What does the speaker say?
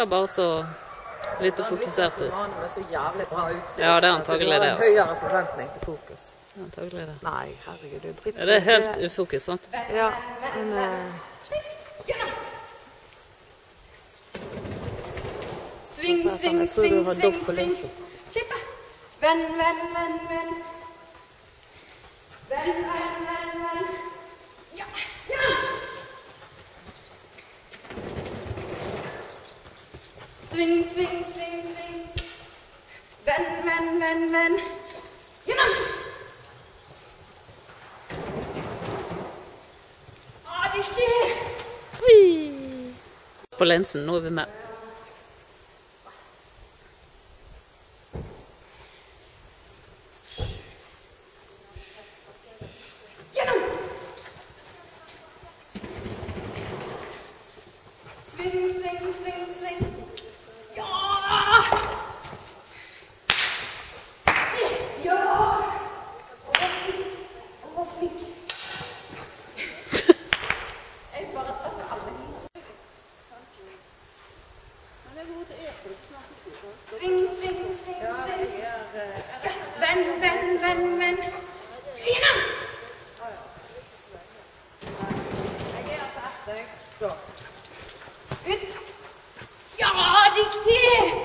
ser bare så litt fokusert ut. Det så jævlig bra ut. Ja, det er antagelig det. Du har en høyere forventning til fokus. Antagelig det. Nei, herregud, du dritter. Ja, det er helt ufokus, sant? Ja, men... Sving, sving, sving, sving, sving. Kjippe. Venn, venn, venn, venn. Venn, venn, venn, venn. Ja, ja. Sving, sving, sving, sving. Venn, venn, venn, venn. Gjennom. Dyktig. På lensen, nå er vi med. Sving, sving, sving, sving. Ja! Ja! Å, flink. Jeg bare treffer alle. Sving, sving, sving, sving. Venn, venn, venn, venn. Gjennom! Jeg er på etter. Ut. Ja, riktig!